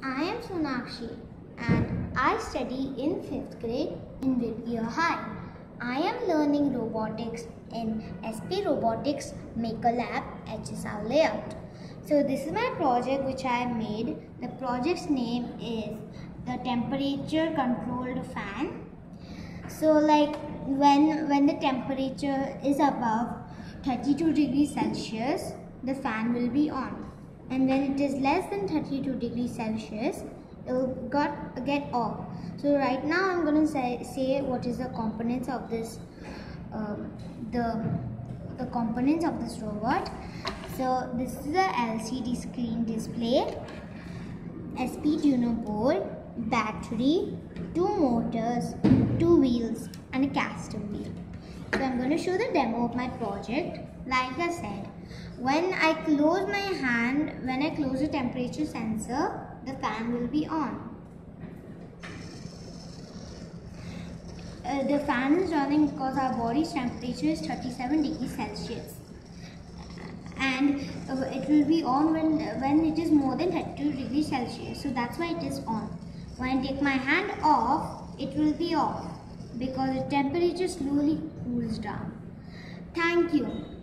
I am Sonakshi and I study in 5th grade in Whittier High. I am learning robotics in SP Robotics Maker Lab HSR Layout. So this is my project which I made. The project's name is the temperature controlled fan. So like when the temperature is above 32 degrees Celsius, the fan will be on. And when it is less than 32 degrees Celsius, it will get off. So right now I'm going to say what is the components of this the components of this robot. So this is a LCD screen display, SP tuner board, battery, 2 motors, 2 wheels and a caster wheel. So I'm going to show the demo of my project. Like I said, when I close my hand, when I close the temperature sensor, the fan will be on. The fan is running because our body's temperature is 37 degrees Celsius. And it will be on when it is more than 32 degrees Celsius. So that's why it is on. When I take my hand off, it will be off because the temperature slowly cools down. Thank you.